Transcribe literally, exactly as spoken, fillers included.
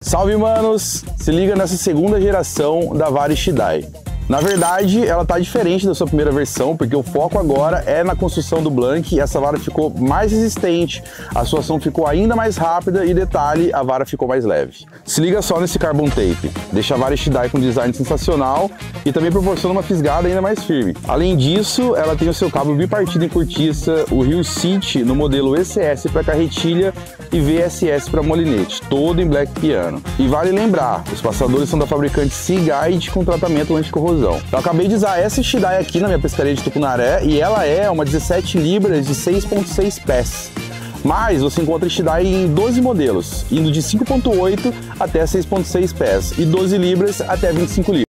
Salve, manos! Se liga nessa segunda geração da vara Ishidai. Na verdade, ela tá diferente da sua primeira versão, porque o foco agora é na construção do Blank e essa vara ficou mais resistente, a sua ação ficou ainda mais rápida e, detalhe, a vara ficou mais leve. Se liga só nesse Carbon Tape, deixa a vara Ishidai com um design sensacional e também proporciona uma fisgada ainda mais firme. Além disso, ela tem o seu cabo bipartido em cortiça, o Rio City no modelo E C S para carretilha e V S S para molinete, todo em Black Piano. E vale lembrar, os passadores são da fabricante Seaguide com tratamento anticorrosão. Eu acabei de usar essa Ishidai aqui na minha pescaria de Tucunaré e ela é uma dezessete libras de seis ponto seis pés. Mas você encontra Ishidai em doze modelos, indo de cinco ponto oito até seis ponto seis pés e doze libras até vinte e cinco libras.